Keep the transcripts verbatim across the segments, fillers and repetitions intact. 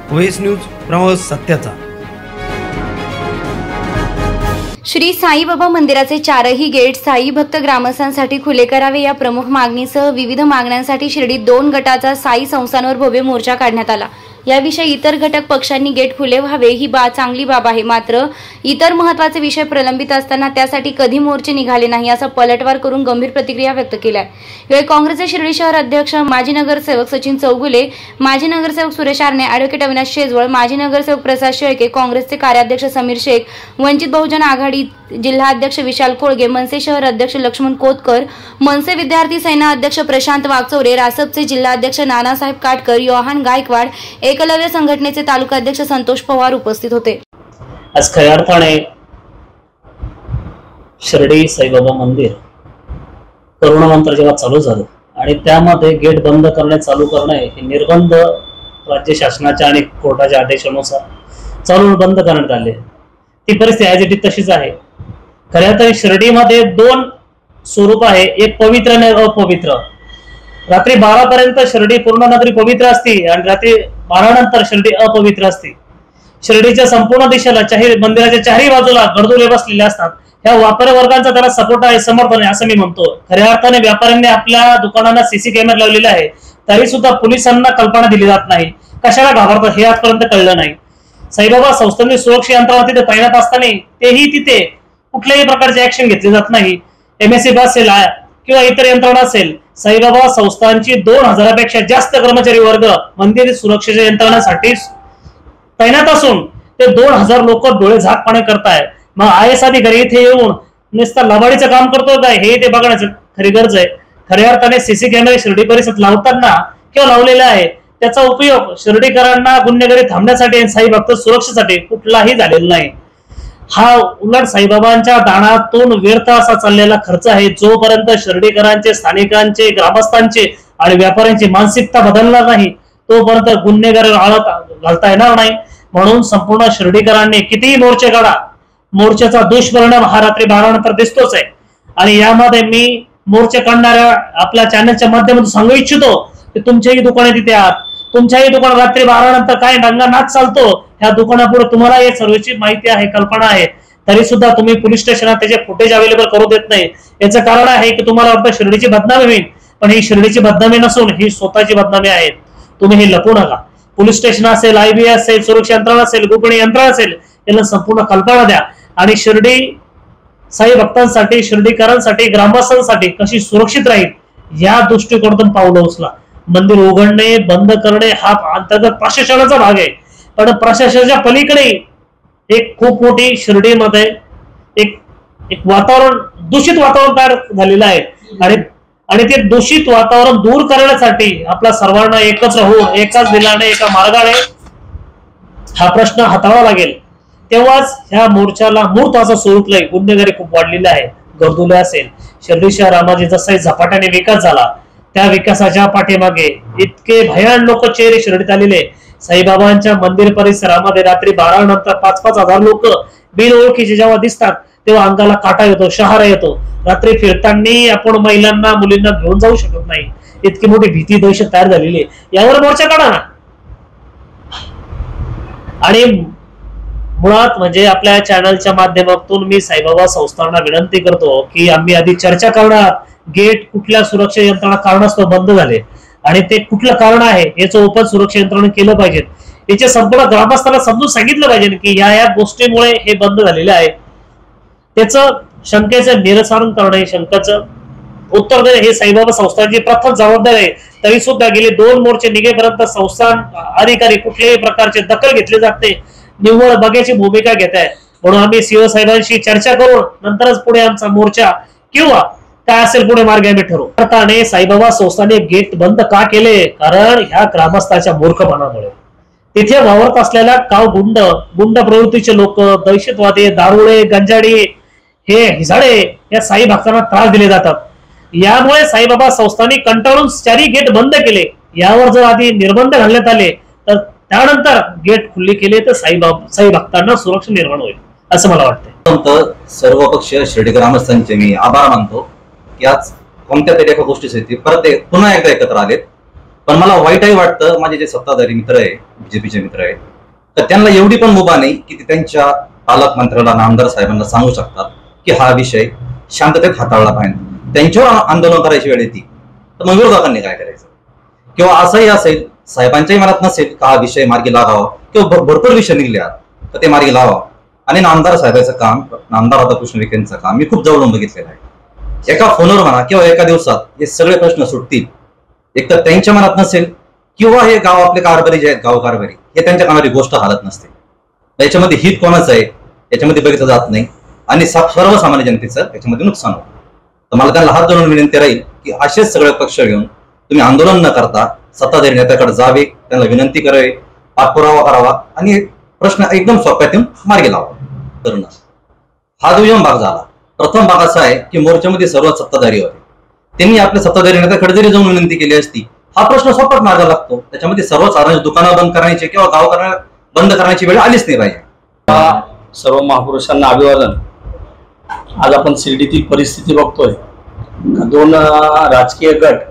OS news, प्रवास सत्याचा। श्री साईबाबा मंदिराचे चारही गेट साई भक्त ग्रामस्थांसाठी खुले करावे या प्रमुख मागणीसह विविध मागण्यांसाठी शिर्डीत दोन गटाचा साई संस्थांवर भव्य मोर्चा काढण्यात आला। याविषयी इतर घटक पक्षांनी गेट खुले व्हावे ही बा चांगली बाब आहे, मात्र इतर महत्त्वाचे विषय प्रलंबित असताना त्यासाठी कधी मोर्चे निघाले नाही असा पलटवार करून गंभीर प्रतिक्रिया व्यक्त केल्या। यावेळी काँग्रेसचे शिर्डी शहर अध्यक्ष माजी नगरसेवक सचिन चौगुले, माजी नगरसेवक सुरेश आरणे, ॲडव्होकेट अविनाश शेजवळ, माजी नगरसेवक प्रसाद शेळके, काँग्रेसचे कार्याध्यक्ष समीर शेख, वंचित बहुजन आघाडी जिल्हाध्यक्ष विशाल कोळगे, मनसे शहर अध्यक्ष लक्ष्मण कोतकर, मनसे विद्यार्थी सेना अध्यक्ष प्रशांत वागचौरे, रासपचे जिल्हाध्यक्ष नानासाहेब काटकर, योहान गायकवाड, एकलव्य संघटनेचे तालुका अध्यक्ष संतोष पवार उपस्थित होते। आज खऱ्या अर्थाने शिर्डी साईबाबा मंदिर करोनानंतर जेव्हा चालू झालं आणि त्यामध्ये गेट बंद करणे चालू करणे हे निर्बंध राज्य शासनाच्या आणि कोर्टाच्या आदेशानुसार चालू बंद करण्यात आले। ती परिस्थिती ॲज इट इज तशीच आहे। खऱ्या अर्थाने शिर्डीमध्ये दोन स्वरूप आहे, एक पवित्र आणि अपवित्र। रात्री बारा पर्यंत शिर्डी पूर्ण नगरी पवित्र असते आणि रात्री बारा नंतर शिर्डी अपवित्र असते। शिर्डीच्या संपूर्ण दिशेला चाही मंदिराच्या चारही बाजूला गर्दुले बसलेले असतात। ह्या व्यापारी वर्गांचा त्याला सपोर्ट आहे, समर्थन आहे असं मी म्हणतो। खऱ्या अर्थाने व्यापाऱ्यांनी आपल्या दुकानांना सीसी कॅमेरा लावलेले आहे, तरी सुद्धा पोलिसांना कल्पना दिली जात नाही, कशाला घाबरतात हे आजपर्यंत कळलं नाही। साईबाबा संस्थांनी सुरक्षा यंत्रणा तिथे तैनात असताना तेही तिथे कुठल्याही प्रकारचे ऍक्शन घेतले जात नाही। एमएससी असेल किंवा इतर यंत्रणा असेल, साईबाबा संस्थांची दोन हजारापेक्षा जास्त कर्मचारी वर्ग मंदिर सुरक्षेच्या यंत्रणासाठी तैनात असून ते दोन हजार लोक डोळे झाकपणे करताय। मग आय एस अधिकारी इथे येऊन नुसतं लबाडीचं काम करतोय काय हे ते बघण्याचं खरी गरज आहे। खऱ्या अर्थाने सीसी कॅमेरे शिर्डी परिसरात लावताना किंवा लावलेला आहे त्याचा उपयोग शिर्डीकरांना गुन्हेगारी थांबण्यासाठी आणि साई भक्त सुरक्षेसाठी कुठलाही झालेला नाही। हा उलट साईबाबांच्या दानातून व्यर्थ असा चाललेला खर्च आहे। जोपर्यंत शिर्डीकरांचे, स्थानिकांचे, ग्रामस्थांचे आणि व्यापाऱ्यांची मानसिकता बदलणार नाही तोपर्यंत गुन्हेगारी आळत घालता येणार नाही। म्हणून संपूर्ण शिर्डीकरांनी कितीही मोर्चे काढा, मोर्चाचा दुष्परिणाम हा रात्री बारा नंतर दिसतोच आहे। आणि यामध्ये मी मोर्चे काढणाऱ्या आपल्या चॅनलच्या माध्यमातून सांगू इच्छितो की तुमच्याही दुकाने तिथे आहात, तुमच्याही दुकान रात्री बारा नंतर काय दंगा नाच चालतो ह्या दुकानापुढे तुम्हाला या सर्वची माहिती आहे, कल्पना आहे, तरी सुद्धा तुम्ही पोलीस स्टेशनात त्याचे फुटेज अवेलेबल करू देत नाही। याचं कारण आहे की तुम्हाला वाटतं शिर्डीची बदनामी होईल, पण ही शिर्डीची बदनामी नसून ही स्वतःची बदनामी आहे। तुम्ही हे लपू नका। पोलीस स्टेशन असेल, आयबी असेल, सुरक्षा यंत्रणा असेल, गोपनीय यंत्रणा असेल, यांना संपूर्ण कल्पना द्या आणि शिर्डी साई भक्तांसाठी, शिर्डीकरांसाठी, ग्रामस्थांसाठी कशी सुरक्षित राहील या दृष्टिकोनातून पावलं उचला। मंदिर उघडणे, बंद करणे हा अंतर्गत प्रशासनाचा भाग आहे, पण प्रशासनाच्या पलीकडे एक खूप मोठी शिर्डीमध्ये एक एक वातावरण, दूषित वातावरण तयार झालेलं आहे आणि आणि ते दूषित वातावरण दूर करण्यासाठी आपल्या सर्वांना एकत्र होऊन एकाच दिलाने, एका मार्गाने हा प्रश्न हाताळावा लागेल। तेव्हाच ह्या मोर्चाला मूर्त असं स्वरूप लागेल। गुन्हेगारी खूप वाढलेली आहे, गर्दुले असेल, शिर्डी शहरामध्ये जसा झपाट्याने विकास झाला त्या विकासाच्या पाठीमागे इतके भयान लोक चेहरे शिर्डीत आलेले। साईबाबांच्या मंदिर परिसरामध्ये रात्री बारा नंतर पाच पाच हजार लोक बिन ओळखीचे जेव्हा दिसतात तेव्हा अंगाला काटा येतो, शहारा येतो। रात्री फिरताना आपण महिलांना, मुलींना घेऊन जाऊ शकत नाही, इतकी मोठी भीती, दहशत तयार झालेली आहे। यावर मोर्चा काढा ना। आणि मुळात म्हणजे आपल्या चॅनलच्या माध्यमातून मी साईबाबा संस्थांना विनंती करतो की आम्ही आधी चर्चा करणार, गेट कुठल्या सुरक्षा यंत्रणा कारणास्तव बंद झाले आणि ते कुठलं कारण आहे याचं ओपन सुरक्षा यंत्रणा केलं पाहिजे। याचे संपूर्ण ग्रामस्थांना समजून सांगितलं पाहिजे की या या गोष्टीमुळे हे बंद झालेलं आहे। त्याचं शंकेचं निरसन करणे, शंकेचं उत्तर देणे हे साईबाबा संस्थांची प्रथम जबाबदारी आहे। तरी सुद्धा गेले दोन मोर्चे निघेपर्यंत संस्थान अधिकारी कुठल्याही प्रकारचे दखल घेतले जात नाही, निव्वळ बघ्याची भूमिका घेत आहे। म्हणून आम्ही सीओ साहेबांशी चर्चा करून नंतरच पुढे आमचा मोर्चा किंवा काय असेल पुढे मार्ग आम्ही ठरवू। अर्थाने साईबाबा संस्थाने गेट बंद का केले? कारण ह्या ग्रामस्थाच्या मूर्खपणामुळे तिथे वावरत असलेल्या काव गुंड, गुंड प्रवृत्तीचे लोक, दहशतवादी, दारुडे, गंजाडी, हे हिजाडे या साई भक्तांना त्रास दिले जातात। यामुळे साईबाबा संस्थांनी कंटाळून चारी गेट बंद केले। यावर जर आधी निर्बंध घालण्यात आले तर त्यानंतर गेट खुले केले तर साईबाबा साई भक्तांना सुरक्षा निर्माण होईल असं मला वाटतं। सर्व पक्षीय शिर्डी ग्रामस्थांचे मी आभार मानतो की आज कोणत्या तरी एका गोष्टीसाठी परत पुन्हा एकदा एकत्र आलेत। पण मला वाईटही वाटतं माझे जे सत्ताधारी मित्र आहे, बीजेपीचे मित्र आहेत, तर त्यांना एवढी पण मुभा नाही की ते त्यांच्या पालकमंत्र्याला आणि आमदार साहेबांना सांगू शकतात की हा विषय शांततेत हाताळला पाहिजे. त्यांच्यावर आंदोलन करायची वेळ येते तर मग विरोधकांनी काय करायचं? किंवा असंही असेल, साहेबांच्याही मनात नसेल का हा विषय मार्गी लागावा, किंवा भरपूर विषय निघले तर ते मार्गी लावा. आणि नामदार साहेबांचं काम, नामदार राधाकृष्ण विखेंचं काम मी खूप जवळून बघितलेलं आहे. एका फोनवर म्हणा किंवा एका दिवसात हे सगळे प्रश्न सुटतील. एक तर त्यांच्या मनात नसेल किंवा हे गाव आपले कारभारी जे आहेत, गाव कारभारी, हे त्यांच्या कामाची गोष्ट हालत नसते. याच्यामध्ये हित कोणाचं आहे याच्यामध्ये बघितलं जात नाही आणि सर्वसामान्य जनतेचं याच्यामध्ये नुकसान होतं. तर मला त्यांना हात जोडून विनंती राहील की असेच सगळे पक्ष घेऊन तुम्ही आंदोलन न करता सत्ताधारी नेत्याकडे जावे, त्यांना विनंती करावी, पाठपुरावा करावा आणि प्रश्न एकदम सोप्यातून मार्गी लावा. करून हा दुय्यम भाग झाला. प्रथम भाग असा आहे की मोर्चामध्ये सर्व सत्ताधारी होते, त्यांनी आपल्या सत्ताधारी नेत्याकडे जरी जाऊन विनंती केली असती हा प्रश्न सोपाच मार्गा लागतो. त्याच्यामध्ये सर्वसाधारण दुकानं बंद करण्याची किंवा गाव बंद करण्याची वेळ आलीच नाही पाहिजे. सर्व महापुरुषांना अभिवादन. आज आपण शिर्डीतील परिस्थिती बघतोय. दोन राजकीय गट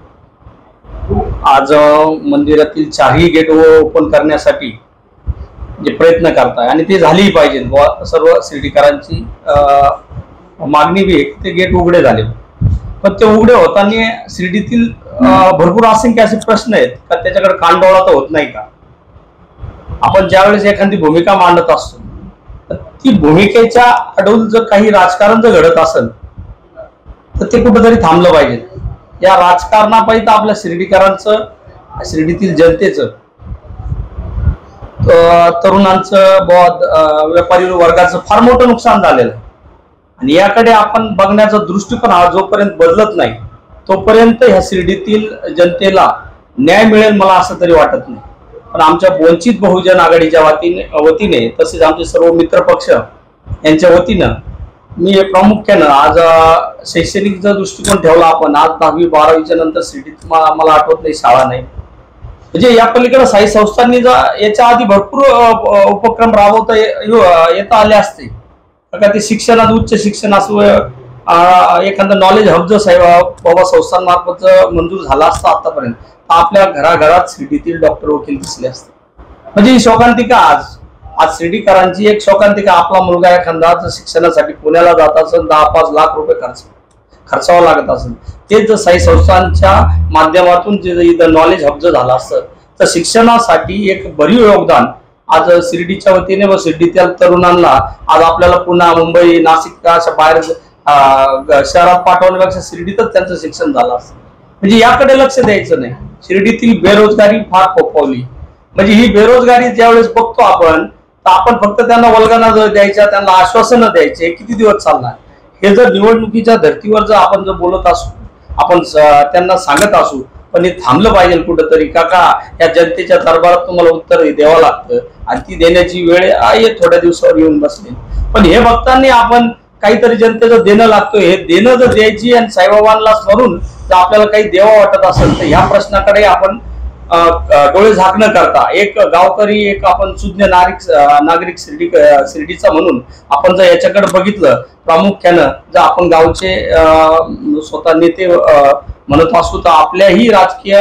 आज मंदिरातील चारही गेट ओपन करण्यासाठी जे प्रयत्न करताय आणि ते झालेही पाहिजे. सर्व शिर्डीकरांची मागणी बी ते गेट उघडे झाले, पण ते उघडे होताना शिर्डीतील भरपूर असंख्य असे प्रश्न आहेत का त्याच्याकडे कानडोळा तर होत नाही का? आपण ज्यावेळेस एखादी भूमिका मांडत असतो तर ती भूमिकेच्या अडून जर काही राजकारण जर घडत असेल तर ते कुठेतरी थांबलं पाहिजे. या राजकारणापायी आपल्या शिर्डीकरांचं, शिर्डीतील जनतेचं, तरुणांचं, व्यापारी वर्गाचं फार मोठं नुकसान झालेलं आहे. आणि याकडे आपण बघण्याचा दृष्टिकोन हा जोपर्यंत बदलत नाही तोपर्यंत ह्या शिर्डीतील जनतेला न्याय मिळेल मला असं तरी वाटत नाही. पण आमच्या वंचित बहुजन आघाडीच्या वतीने वतीने तसेच आमचे सर्व मित्र पक्ष यांच्या वतीनं मी प्रामुख्यानं आज शैक्षणिक जर दृष्टिकोन ठेवला आपण, आज दहावी बारावीच्या नंतर शिर्डीत मला आठवत नाही शाळा नाही. म्हणजे या पलीकडे साई संस्थांनी याच्या आधी भरपूर उपक्रम राबवता येता आले असते का? ते शिक्षणात उच्च शिक्षण असो, एखादं नॉलेज हब जर साई बाबा संस्थांमार्फत मंजूर झाला असता आतापर्यंत आपल्या घराघरात शिर्डीतील डॉक्टर वकील दिसले असते. म्हणजे ही शोकांतिका आज आज शिर्डीकरांची एक शोकांतिका. आपला मुलगा एखादा जर शिक्षणासाठी पुण्याला जात असेल, दहा पाच लाख रुपये खर्च खर्चावं लागत असेल, तेच जर साई संस्थांच्या माध्यमातून जे इथं नॉलेज हब जर झालं असतं तर शिक्षणासाठी एक भरीव योगदान आज शिर्डीच्या वतीने व शिर्डीतील तरुणांना आज आपल्याला पुन्हा मुंबई नाशिक अशा बाहेर शहरात पाठवण्यापेक्षा शिर्डीतच त्यांचं शिक्षण झालं असतं. म्हणजे याकडे लक्ष द्यायचं नाही. शिर्डीतील बेरोजगारी फार फोफावली. म्हणजे ही बेरोजगारी ज्यावेळेस बघतो आपण तर आपण फक्त त्यांना वल्गना जर द्यायच्या, त्यांना आश्वासनं द्यायचे, किती दिवस चालणार? हे जर निवडणुकीच्या धर्तीवर जर आपण जर बोलत असू, आपण त्यांना सांगत असू, पण हे थांबलं पाहिजे कुठंतरी. काका या जनतेच्या दरबारात तुम्हाला उत्तर द्यावं लागतं आणि ती देण्याची वेळ आहे थोड्या दिवसावर येऊन बसली. पण हे बघताना आपण काहीतरी जनतेचं देणं लागतं. हे देणं जर द्यायची आणि साईबाबांना स्मरून जर आपल्याला काही देवा वाटत असेल तर ह्या प्रश्नाकडे आपण डोळे झाकणं करता एक गावकरी, एक आपण सुज्ञ नागरिक नागरिक शिर्डी शिर्डीचा म्हणून आपण जर याच्याकडे बघितलं प्रामुख्यानं, जर आपण गावचे स्वतः नेते म्हणत असू तर आपल्याही राजकीय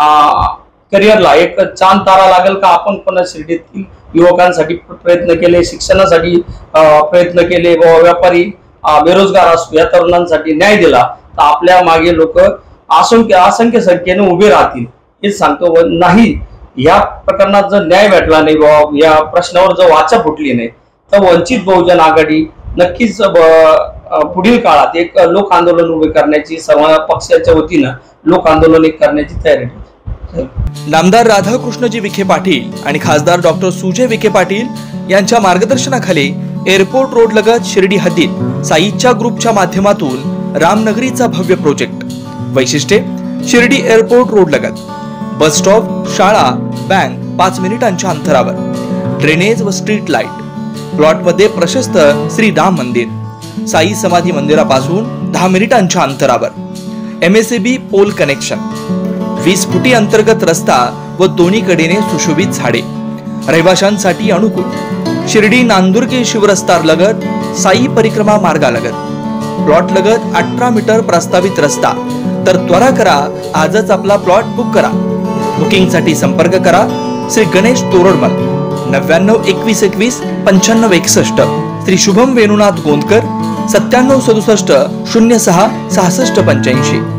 करिअरला एक चांद तारा लागेल का आपण पण शिर्डीतील युवकांसाठी प्रयत्न केले, शिक्षणासाठी प्रयत्न केले, व्यापारी बेरोजगार असू या तरुणांसाठी न्याय दिला तर आपल्या मागे लोक असंख्य असंख्य संख्येने उभे राहतील हेच सांगतो. नाही या प्रकरणात जर न्याय भेटला नाही, या प्रश्नावर जर वाचा फुटली नाही तर वंचित बहुजन आघाडी नक्कीच पुढील काळात एक लोक आंदोलन उभे करण्याची, सर्व पक्षाच्या वतीनं लोक आंदोलन एक करण्याची तयारी ठेवते. नामदार राधाकृष्णजी विखे पाटील आणि खासदार डॉक्टर सुजय विखे पाटील यांच्या मार्गदर्शनाखाली एअरपोर्ट रोड लगत शिर्डी हद्दीत साईच्या ग्रुपच्या माध्यमातून रामनगरीचा भव्य प्रोजेक्ट. वैशिष्ट्ये शिर्डी एअरपोर्ट रोड लगत बस स्टॉप, शाळा, बँक पाच मिनिटांच्या अंतरावर, ड्रेनेज व स्ट्रीट लाईट, प्लॉट मध्ये प्रशस्त श्री राम मंदिर, साई समाधी मंदिरापासून दहा मिनिटांच्या अंतरावर, एमएसएबी पोल कनेक्शन, वीस फुटी अंतर्गत रस्ता व दोन्ही कडेने सुशोभित झाडे, रहिवाशांसाठी अनुकूल, शिर्डी नांदुर्गे शिवरस्तार लगत साई परिक्रमा मार्गालगत, प्लॉट लगत अठरा मीटर प्रस्तावित रस्ता. तर त्वरा करा, आजच आपला प्लॉट बुक करा. बुकिंगसाठी संपर्क करा श्री गणेश तोरडमल नव्याण्णव एकवीस एकवीस पंच्याण्णव एकसष्ट, श्री शुभम वेणुनाथ गोंदकर सत्त्याण्णव सदुसष्ट शून्य सहा सहासष्ट पंच्याऐंशी.